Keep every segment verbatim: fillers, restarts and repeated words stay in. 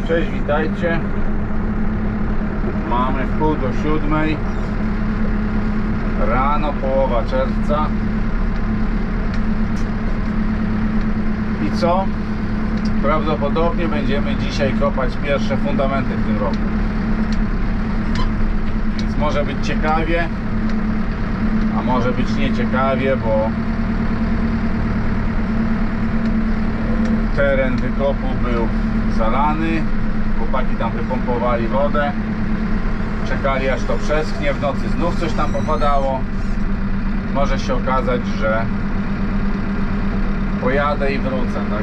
Cześć, witajcie. Mamy w pół do siódmej rano, połowa czerwca. I co? Prawdopodobnie będziemy dzisiaj kopać pierwsze fundamenty w tym roku. Więc może być ciekawie, a może być nieciekawie, bo teren wykopu był zalany. Chłopaki tam wypompowali wodę, czekali aż to przeschnie, w nocy znów coś tam popadało. Może się okazać, że pojadę i wrócę, tak?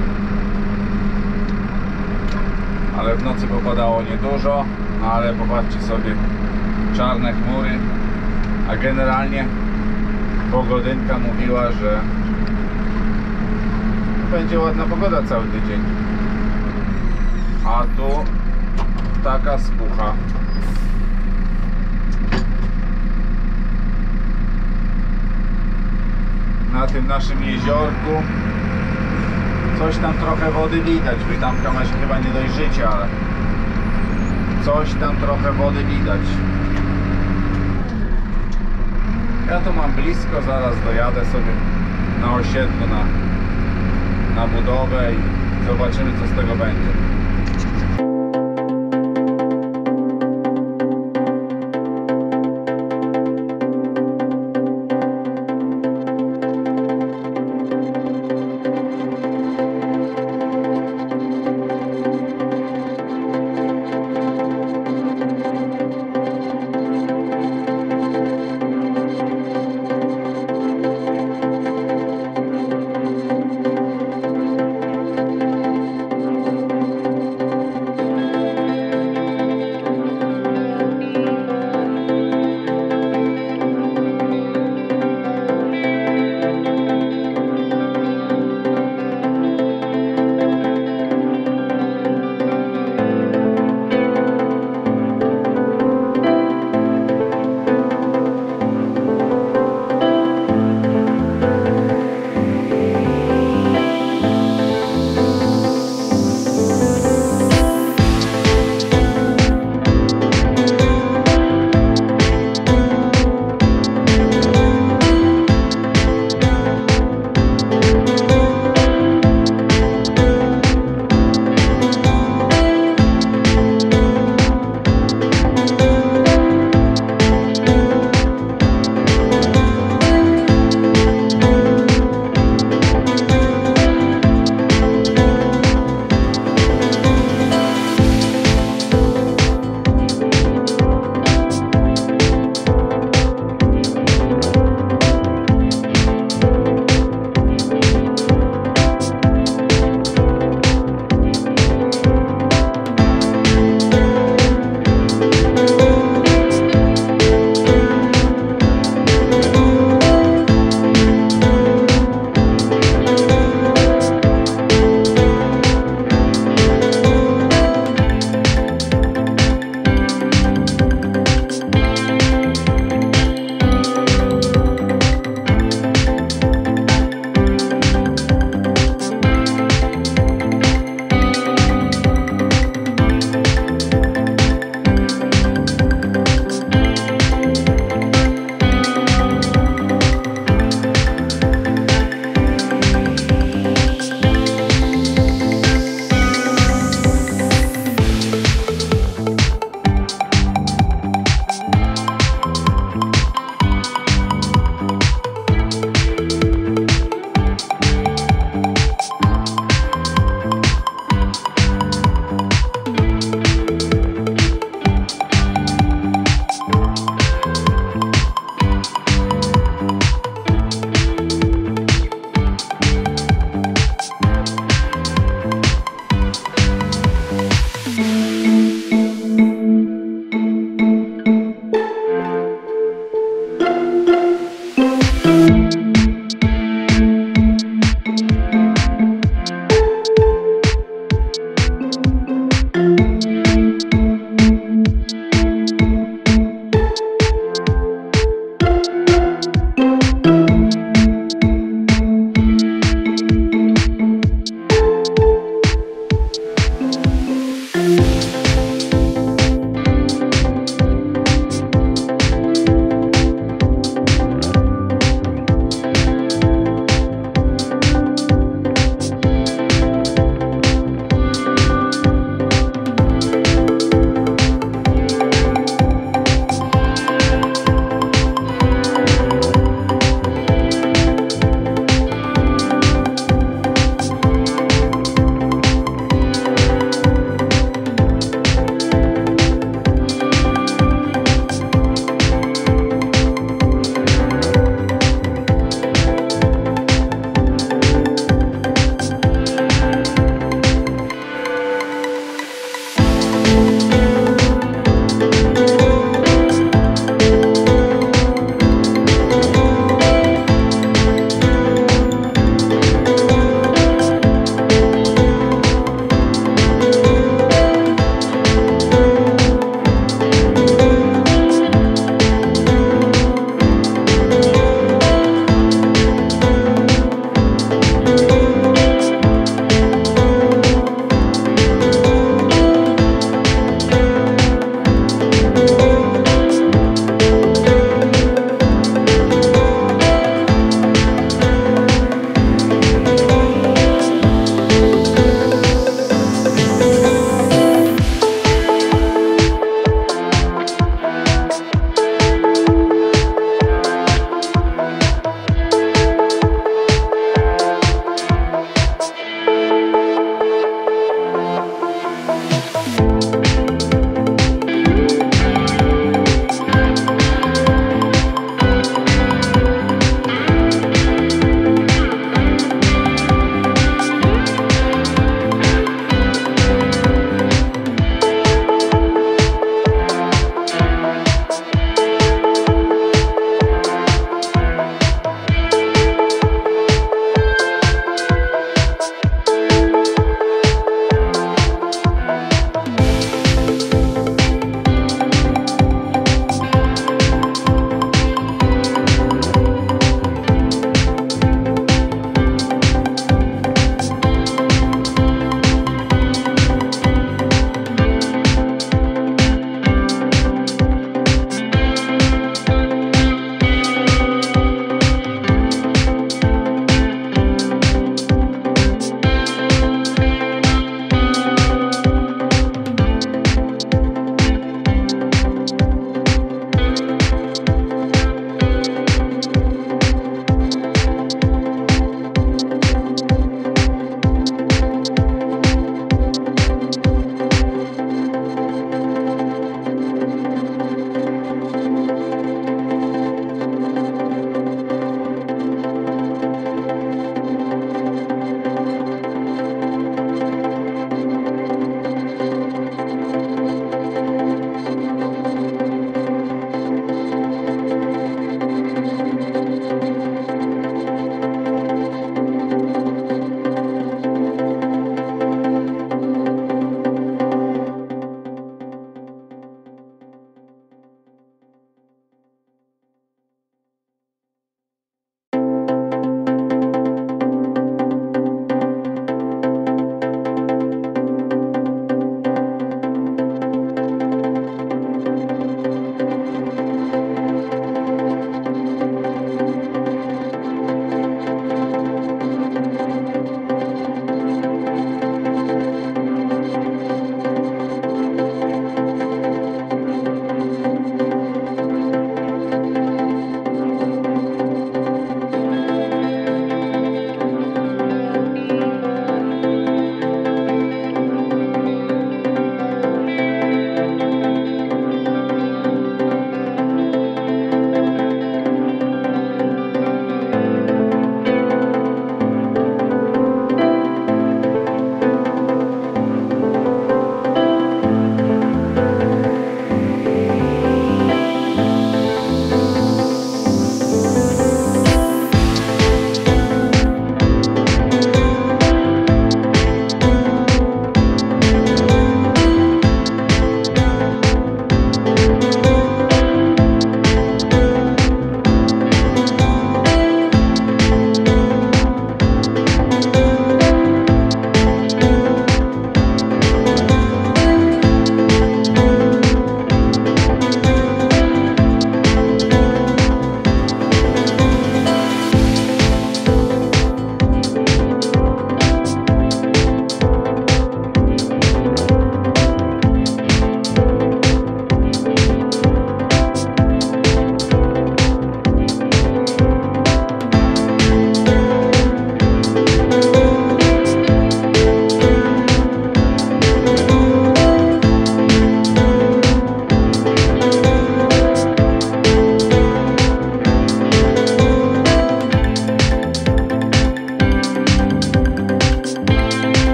Ale w nocy popadało niedużo, ale popatrzcie sobie, czarne chmury, a generalnie pogodynka mówiła, że będzie ładna pogoda cały tydzień. A tu taka spucha. Na tym naszym jeziorku coś tam trochę wody widać. Wy tam w kamerze chyba nie dojrzycie, ale coś tam trochę wody widać. Ja tu mam blisko, zaraz dojadę sobie na osiedlu na, na budowę i zobaczymy, co z tego będzie.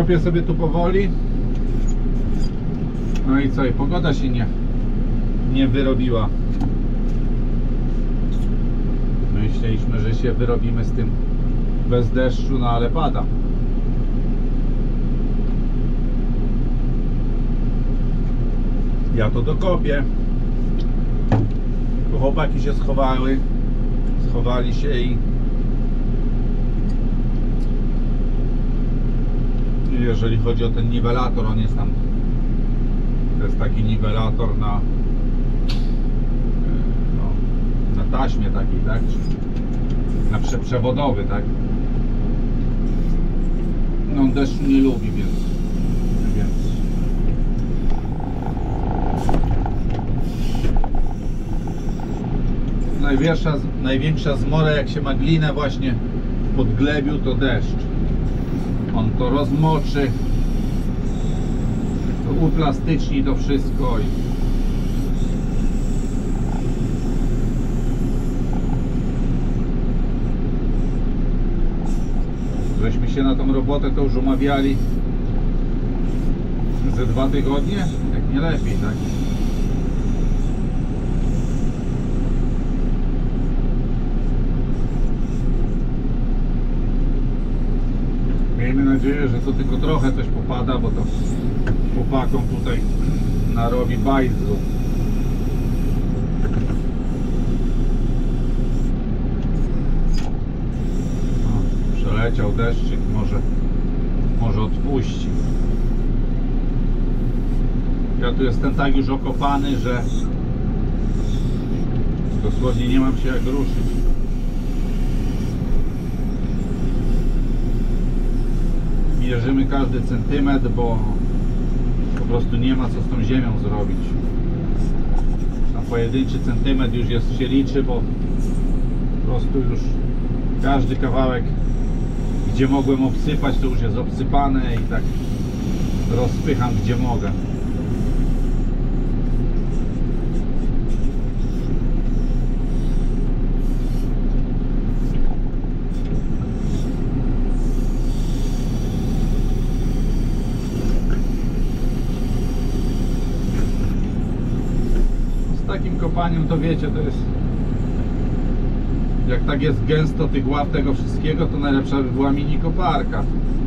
Kopię sobie tu powoli. No i co? I pogoda się nie, nie wyrobiła. Myśleliśmy, że się wyrobimy z tym bez deszczu, no ale pada. Ja to dokopię. Chłopaki się schowały. Schowali się i jeżeli chodzi o ten niwelator, on jest tam, to jest taki niwelator na no, na taśmie takiej, tak? Na prze, przewodowy, tak? No on deszczu nie lubi, więc więc największa, największa zmora, jak się ma glinę właśnie w podglebiu, to deszcz. On to rozmoczy, to uplastyczni to wszystko i żeśmy się na tą robotę to już umawiali ze dwa tygodnie, jak nie lepiej, tak? Miejmy nadzieję, że to tylko trochę coś popada, bo to chłopakom tutaj narobi bajzlu. No, przeleciał deszczyk, może, może odpuści. Ja tu jestem tak już okopany, że dosłownie nie mam się jak ruszyć. Mierzymy każdy centymetr, bo po prostu nie ma co z tą ziemią zrobić. A pojedynczy centymetr już jest, się liczy, bo po prostu już każdy kawałek, gdzie mogłem obsypać, to już jest obsypane i tak rozpycham gdzie mogę. Kopaniem to wiecie, to jest, jak tak jest gęsto tych ław tego wszystkiego, to najlepsza by była mini koparka.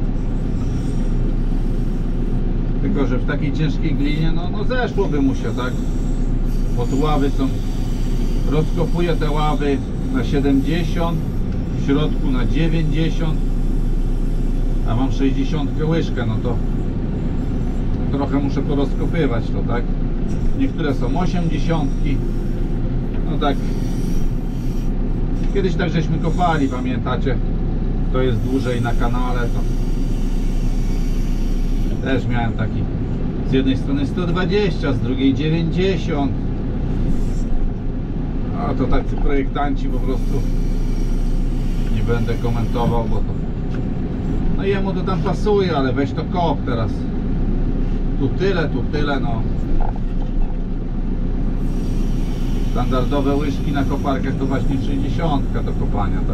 Tylko że w takiej ciężkiej glinie no, no zeszłoby mu się, tak? Bo tu ławy są, rozkopuję te ławy na siedemdziesiąt, w środku na dziewięćdziesiąt, a mam sześćdziesiąt łyżkę, no to trochę muszę porozkopywać to, tak? Niektóre są osiemdziesiątki. No tak. Kiedyś tak żeśmy kopali, pamiętacie? Kto jest dłużej na kanale, to też miałem taki z jednej strony sto dwadzieścia, z drugiej dziewięćdziesiąt. A to tacy projektanci po prostu, nie będę komentował, bo to no jemu to tam pasuje, ale weź to kop teraz. Tu tyle, tu tyle, no. Standardowe łyżki na koparkach to właśnie sześćdziesiąt do kopania, tak?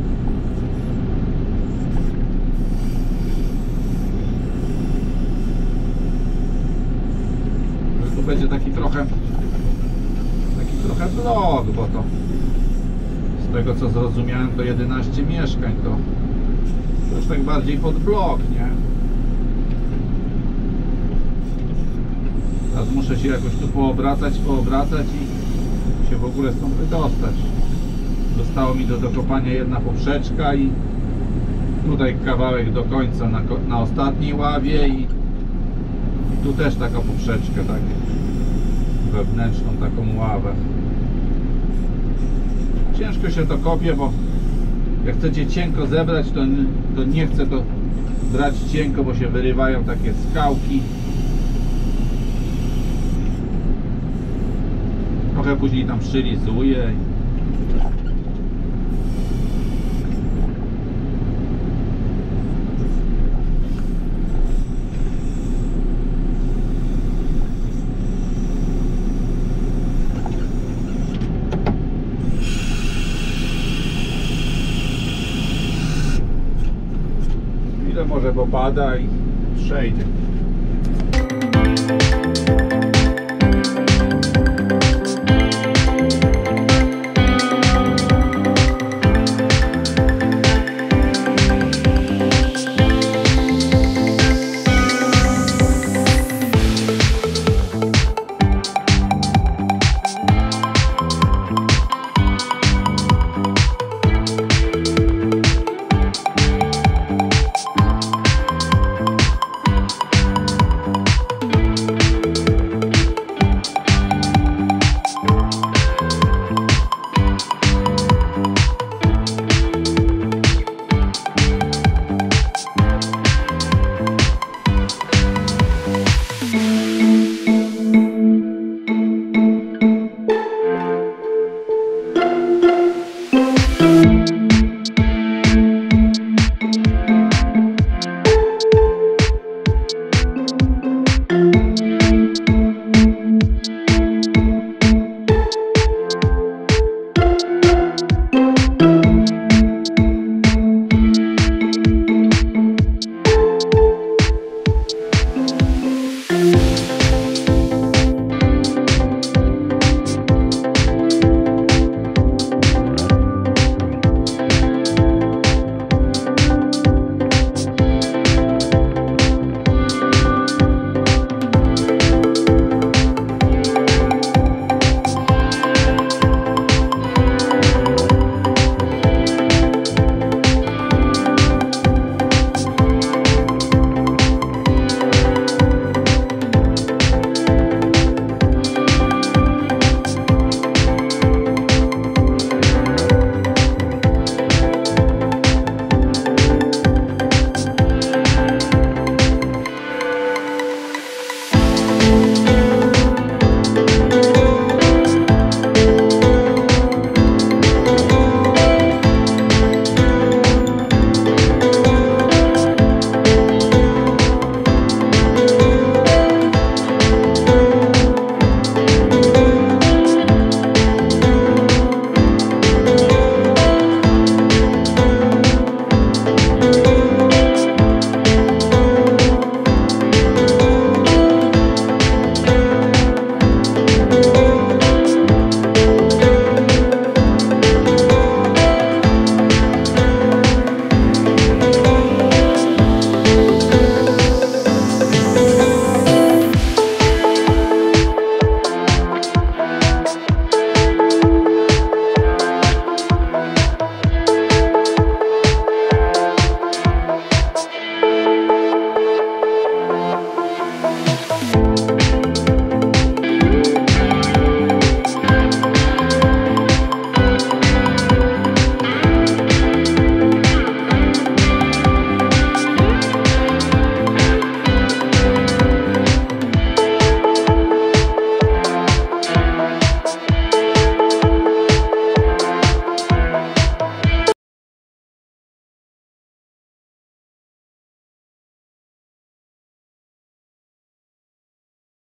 Tu będzie taki trochę taki trochę blok, bo to z tego co zrozumiałem to jedenaście mieszkań, to, to już tak bardziej pod blok, nie? Teraz muszę się jakoś tu poobracać, poobracać i się w ogóle stąd wydostać. Zostało mi do dokopania jedna poprzeczka i tutaj kawałek do końca na, na ostatniej ławie i, i tu też taka poprzeczka, tak? Wewnętrzną taką ławę. Ciężko się to kopie, bo jak chcecie cienko zebrać, to, to nie chcę to brać cienko, bo się wyrywają takie skałki. Trochę później tam przylizuję. Chwilę może popada i przejdzie.